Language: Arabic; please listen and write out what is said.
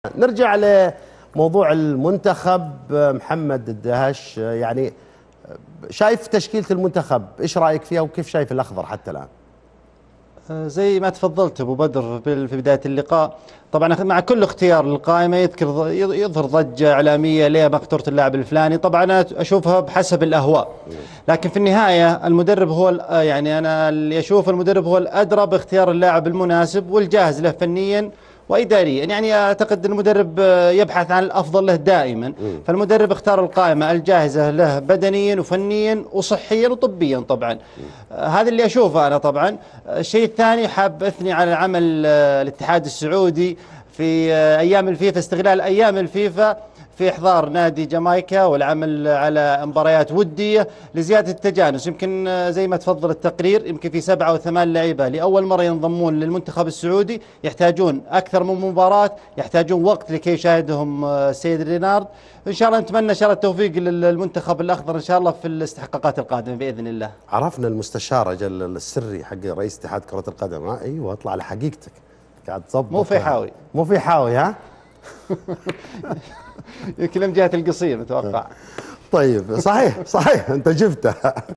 نرجع لموضوع المنتخب. محمد الدهش، يعني شايف تشكيلة المنتخب، ايش رأيك فيها وكيف شايف الأخضر حتى الآن؟ زي ما تفضلت أبو بدر في بداية اللقاء، طبعا مع كل اختيار للقائمة يظهر ضجة إعلامية ليه ما اخترت اللاعب الفلاني. طبعا أنا أشوفها بحسب الأهواء، لكن في النهاية المدرب هو يعني أنا اللي أشوف المدرب هو الأدرى باختيار اللاعب المناسب والجاهز له فنيا وإداريا. يعني أعتقد المدرب يبحث عن الأفضل له دائما، فالمدرب اختار القائمة الجاهزة له بدنيا وفنيا وصحيا وطبيا. طبعا هذا اللي أشوفه أنا. طبعا الشيء الثاني حاب أثني على عمل الاتحاد السعودي في أيام الفيفا، استغلال أيام الفيفا في إحضار نادي جامايكا والعمل على مباريات ودية لزيادة التجانس. يمكن زي ما تفضل التقرير، يمكن في 7 أو 8 لعيبة لأول مرة ينضمون للمنتخب السعودي، يحتاجون أكثر من مباراة، يحتاجون وقت لكي يشاهدهم السيد رينارد. إن شاء الله نتمنى إن شاء الله التوفيق للمنتخب الأخضر إن شاء الله في الاستحقاقات القادمة بإذن الله. عرفنا المستشار أجل السري حق رئيس اتحاد كرة القدم. أيوة، اطلع لحقيقتك، قاعد تظبط. مو في حاوي، مو في حاوي، ها؟ يمكن من جهة القصير متوقع. طيب، صحيح انت جبته.